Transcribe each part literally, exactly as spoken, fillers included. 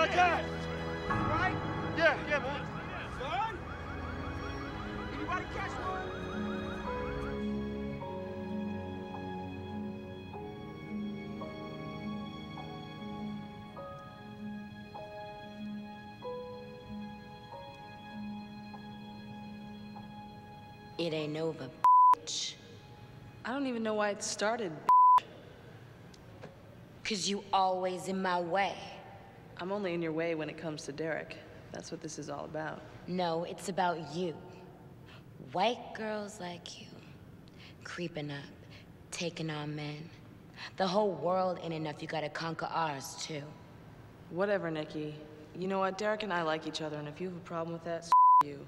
Okay. Right? Yeah, yeah, man. Son? Anybody catch one? It ain't over, bitch. I don't even know why it started, Cause you always in my way. I'm only in your way when it comes to Derek. That's what this is all about. No, it's about you. White girls like you. Creeping up, taking on men. The whole world ain't enough, you gotta conquer ours, too. Whatever, Nikki. You know what? Derek and I like each other, and if you have a problem with that, s you.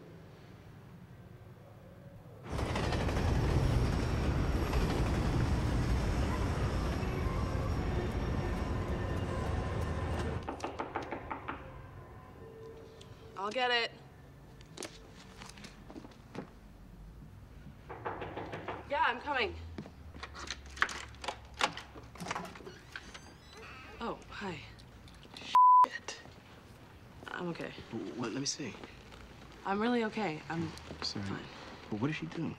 I'll get it. Yeah, I'm coming. Oh, hi. Shit. I'm okay. What? Let me see. I'm really okay. I'm Sorry. fine. Well, what did she do?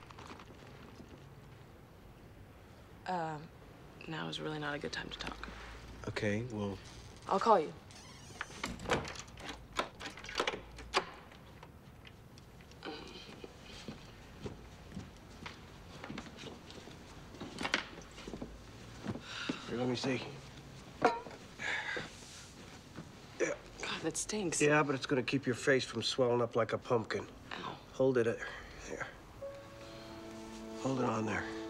Um, now is really not a good time to talk. Okay, well... I'll call you. Here, let me see. Yeah. God, that stinks. Yeah, but it's gonna keep your face from swelling up like a pumpkin. Ow. Hold it. There. Hold it on there.